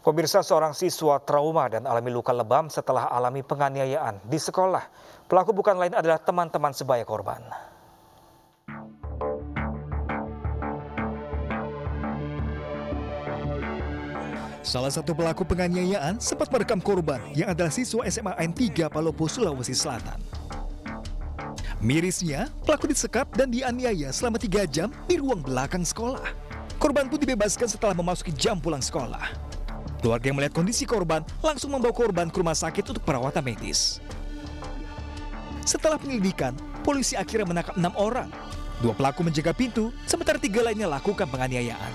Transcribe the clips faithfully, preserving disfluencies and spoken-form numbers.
Pemirsa, seorang siswa trauma dan alami luka lebam setelah alami penganiayaan di sekolah. Pelaku bukan lain adalah teman-teman sebaya korban. Salah satu pelaku penganiayaan sempat merekam korban yang adalah siswa S M A N tiga Palopo, Sulawesi Selatan. Mirisnya, pelaku disekap dan dianiaya selama tiga jam di ruang belakang sekolah. Korban pun dibebaskan setelah memasuki jam pulang sekolah. Keluarga yang melihat kondisi korban langsung membawa korban ke rumah sakit untuk perawatan medis. Setelah penyelidikan, polisi akhirnya menangkap enam orang. Dua pelaku menjaga pintu, sementara tiga lainnya lakukan penganiayaan.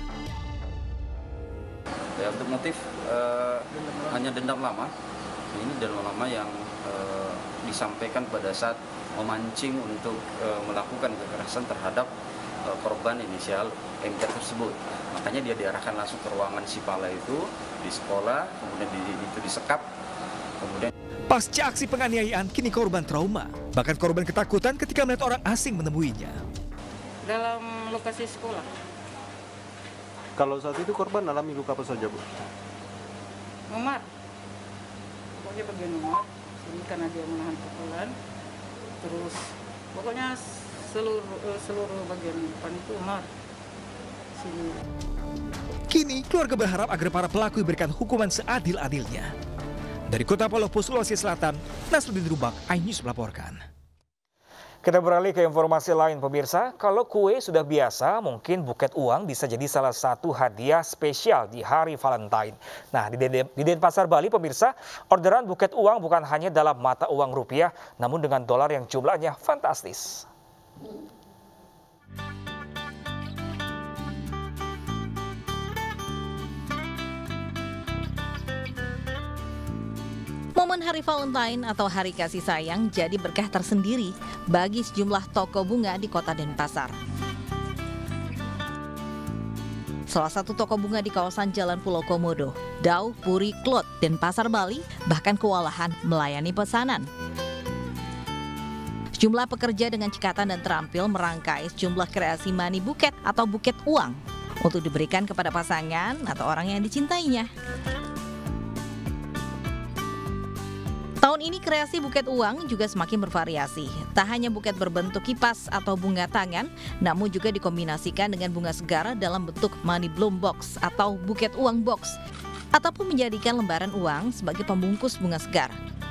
Ya, untuk motif uh, hanya dendam lama. Ini dendam lama yang uh, disampaikan pada saat memancing untuk uh, melakukan kekerasan terhadap uh, korban inisial M T tersebut. Makanya dia diarahkan langsung ke ruangan Sipala itu di sekolah, kemudian di, itu disekap, kemudian. Pasca aksi penganiayaan, kini korban trauma. Bahkan korban ketakutan ketika melihat orang asing menemuinya. Dalam lokasi sekolah. Kalau saat itu korban alami luka apa saja, Bu? Memar. Pokoknya bagian memar. Ini karena dia menahan pukulan. Terus pokoknya seluruh seluruh bagian depan itu memar. Sini. Kini keluarga berharap agar para pelaku diberikan hukuman seadil-adilnya. Dari Kota Palopo, Sulawesi Selatan, Nasruddin Rubak, iNews melaporkan. Kita beralih ke informasi lain, pemirsa. Kalau kue sudah biasa, mungkin buket uang bisa jadi salah satu hadiah spesial di hari Valentine. Nah, di, Den di Denpasar, Bali, pemirsa, orderan buket uang bukan hanya dalam mata uang rupiah, namun dengan dolar yang jumlahnya fantastis. Momen Hari Valentine atau Hari Kasih Sayang jadi berkah tersendiri bagi sejumlah toko bunga di Kota Denpasar. Salah satu toko bunga di kawasan Jalan Pulau Komodo, Dau Puri Klot, Denpasar, Bali, bahkan kewalahan melayani pesanan. Sejumlah pekerja dengan cekatan dan terampil merangkai sejumlah kreasi money buket atau buket uang untuk diberikan kepada pasangan atau orang yang dicintainya. Tahun ini kreasi buket uang juga semakin bervariasi. Tak hanya buket berbentuk kipas atau bunga tangan, namun juga dikombinasikan dengan bunga segar dalam bentuk money bloom box atau buket uang box, ataupun menjadikan lembaran uang sebagai pembungkus bunga segar.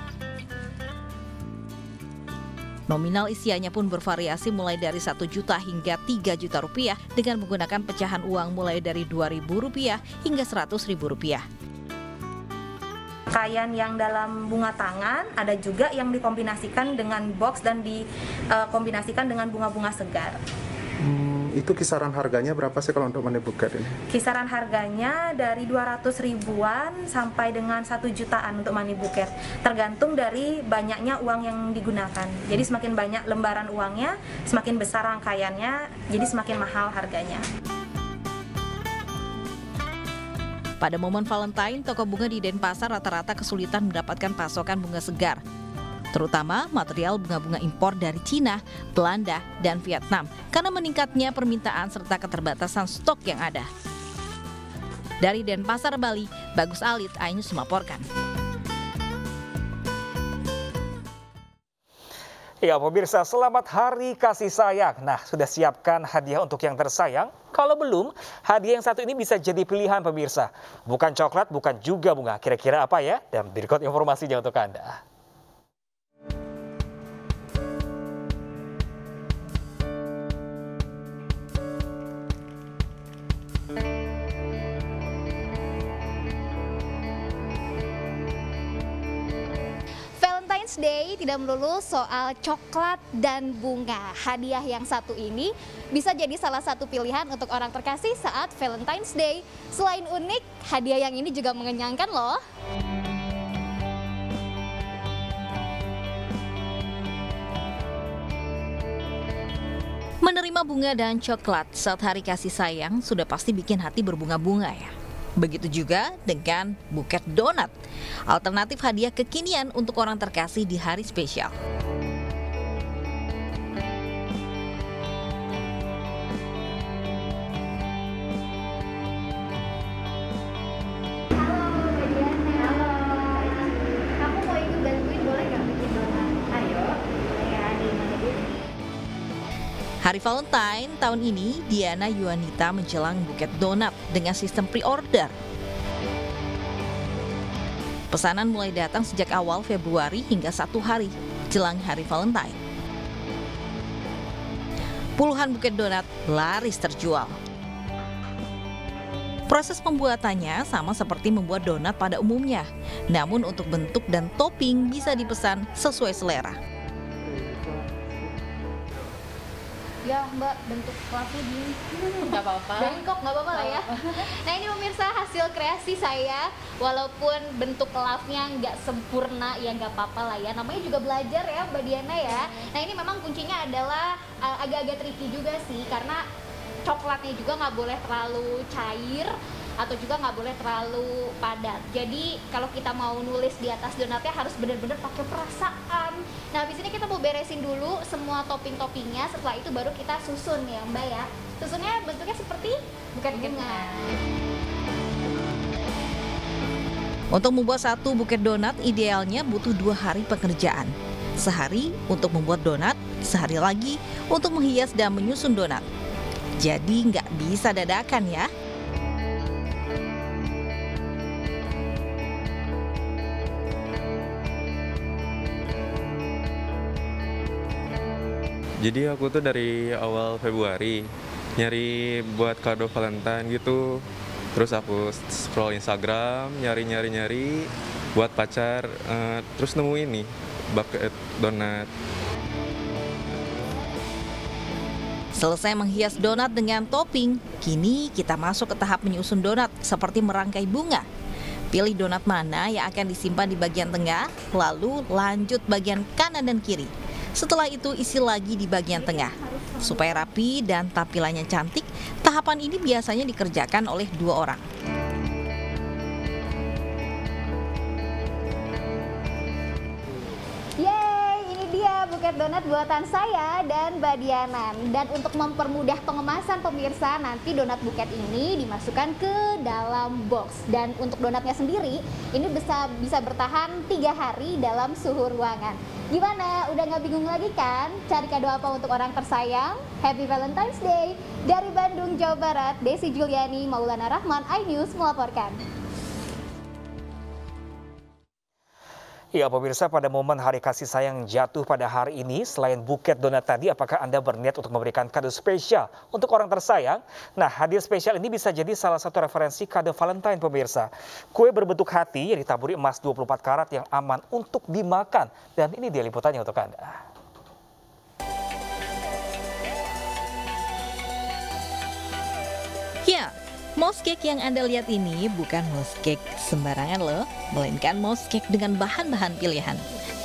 Nominal isiannya pun bervariasi mulai dari satu juta hingga tiga juta rupiah dengan menggunakan pecahan uang mulai dari dua ribu rupiah hingga seratus ribu rupiah. Kain yang dalam bunga tangan, ada juga yang dikombinasikan dengan box dan dikombinasikan dengan bunga-bunga segar. Hmm, itu kisaran harganya berapa sih kalau untuk money buket ini? Kisaran harganya dari dua ratus ribuan sampai dengan satu jutaan untuk money buket. Tergantung dari banyaknya uang yang digunakan. Jadi semakin banyak lembaran uangnya, semakin besar rangkaiannya, jadi semakin mahal harganya. Pada momen Valentine, toko bunga di Denpasar rata-rata kesulitan mendapatkan pasokan bunga segar, terutama material bunga-bunga impor dari Cina, Belanda, dan Vietnam, karena meningkatnya permintaan serta keterbatasan stok yang ada. Dari Denpasar, Bali, Bagus Alit, iNews melaporkan. Ya, pemirsa, selamat Hari Kasih Sayang. Nah, sudah siapkan hadiah untuk yang tersayang? Kalau belum, hadiah yang satu ini bisa jadi pilihan, pemirsa. Bukan coklat, bukan juga bunga. Kira-kira apa ya? Dan berikut informasinya untuk Anda. Day tidak melulu soal coklat dan bunga. Hadiah yang satu ini bisa jadi salah satu pilihan untuk orang terkasih saat Valentine's Day. Selain unik, hadiah yang ini juga mengenyangkan loh. Menerima bunga dan coklat saat Hari Kasih Sayang sudah pasti bikin hati berbunga-bunga ya. Begitu juga dengan buket donat, alternatif hadiah kekinian untuk orang terkasih di hari spesial. Hari Valentine tahun ini, Diana Yuanita menjelang buket donat dengan sistem pre-order. Pesanan mulai datang sejak awal Februari hingga satu hari jelang Hari Valentine. Puluhan buket donat laris terjual. Proses pembuatannya sama seperti membuat donat pada umumnya, namun untuk bentuk dan topping bisa dipesan sesuai selera. Ya Mbak, bentuk kelasnya gini. Nggak apa-apa. Bengkok, nggak apa-apa lah ya. Nah ini pemirsa hasil kreasi saya, walaupun bentuk kelasnya nggak sempurna, ya nggak apa-apa lah ya. Namanya juga belajar ya Mbak Diana ya. Nah ini memang kuncinya adalah uh, agak-agak tricky juga sih, karena coklatnya juga nggak boleh terlalu cair atau juga nggak boleh terlalu padat. Jadi kalau kita mau nulis di atas donatnya harus benar-benar pakai perasaan. Nah habis ini kita mau beresin dulu semua topping-toppingnya, setelah itu baru kita susun ya Mbak ya. Susunnya bentuknya seperti buket bunga. Untuk membuat satu buket donat idealnya butuh dua hari pekerjaan. Sehari untuk membuat donat, sehari lagi untuk menghias dan menyusun donat. Jadi nggak bisa dadakan ya. Jadi aku tuh dari awal Februari nyari buat kado Valentine gitu. Terus aku scroll Instagram, nyari-nyari-nyari buat pacar, uh, terus nemu ini, buket donat. Selesai menghias donat dengan topping, kini kita masuk ke tahap menyusun donat seperti merangkai bunga. Pilih donat mana yang akan disimpan di bagian tengah, lalu lanjut bagian kanan dan kiri. Setelah itu isi lagi di bagian tengah. Supaya rapi dan tampilannya cantik, tahapan ini biasanya dikerjakan oleh dua orang. Yeay, ini dia buket donat buatan saya dan Mbak Diana. Dan untuk mempermudah pengemasan pemirsa, nanti donat buket ini dimasukkan ke dalam box. Dan untuk donatnya sendiri, ini bisa bisa bertahan tiga hari dalam suhu ruangan. Gimana? Udah nggak bingung lagi kan? Cari kado apa untuk orang tersayang? Happy Valentine's Day! Dari Bandung, Jawa Barat, Desi Juliani, Maulana Rahman, iNews melaporkan. Ya pemirsa, pada momen hari kasih sayang jatuh pada hari ini, selain buket donat tadi, apakah Anda berniat untuk memberikan kado spesial untuk orang tersayang? Nah, hadiah spesial ini bisa jadi salah satu referensi kado Valentine pemirsa. Kue berbentuk hati yang ditaburi emas dua puluh empat karat yang aman untuk dimakan. Dan ini dia liputannya untuk Anda. Ya, mouse cake yang Anda lihat ini bukan mouse cake sembarangan loh, melainkan mouse cake dengan bahan-bahan pilihan.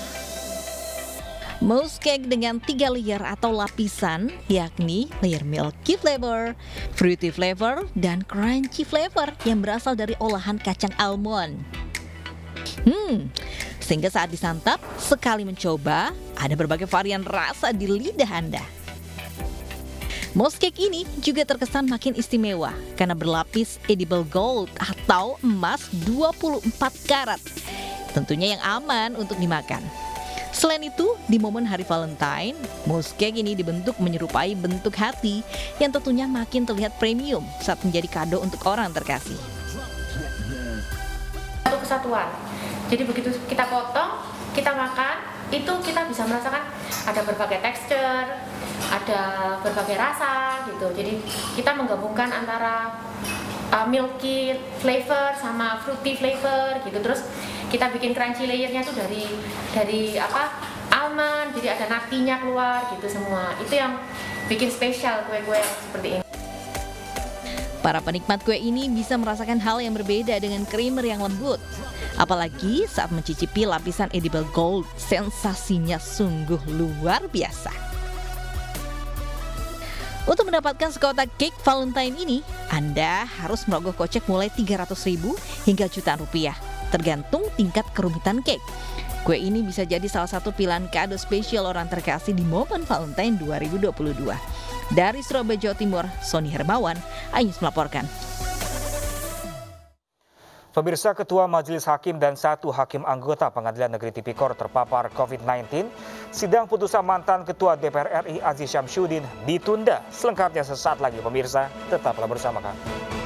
Mouse cake dengan tiga layer atau lapisan, yakni layer milky flavor, fruity flavor, dan crunchy flavor yang berasal dari olahan kacang almond. Hmm, sehingga saat disantap, sekali mencoba, ada berbagai varian rasa di lidah Anda. Mouse cake ini juga terkesan makin istimewa karena berlapis edible gold atau emas dua puluh empat karat. Tentunya yang aman untuk dimakan. Selain itu, di momen hari Valentine, mouse cake ini dibentuk menyerupai bentuk hati yang tentunya makin terlihat premium saat menjadi kado untuk orang terkasih. Satu kesatuan. Jadi begitu kita potong, kita makan, itu kita bisa merasakan ada berbagai tekstur, ada berbagai rasa gitu. Jadi kita menggabungkan antara uh, milky flavor sama fruity flavor gitu. Terus kita bikin crunchy layernya tuh dari dari apa almond, jadi ada natinya keluar gitu semua. Itu yang bikin spesial kue-kue seperti ini. Para penikmat kue ini bisa merasakan hal yang berbeda dengan creamer yang lembut. Apalagi saat mencicipi lapisan edible gold, sensasinya sungguh luar biasa. Untuk mendapatkan sekotak cake Valentine ini, Anda harus merogoh kocek mulai tiga ratus ribu hingga jutaan rupiah, tergantung tingkat kerumitan cake. Kue ini bisa jadi salah satu pilihan kado spesial orang terkasih di momen Valentine dua ribu dua puluh dua. Dari Surabaya, Jawa Timur, Sony Hermawan, iNews melaporkan. Pemirsa, Ketua Majelis Hakim dan satu hakim anggota Pengadilan Negeri Tipikor terpapar covid sembilan belas. Sidang putusan mantan Ketua D P R R I Aziz Syamsuddin ditunda. Selengkapnya sesaat lagi pemirsa, tetaplah bersama kami.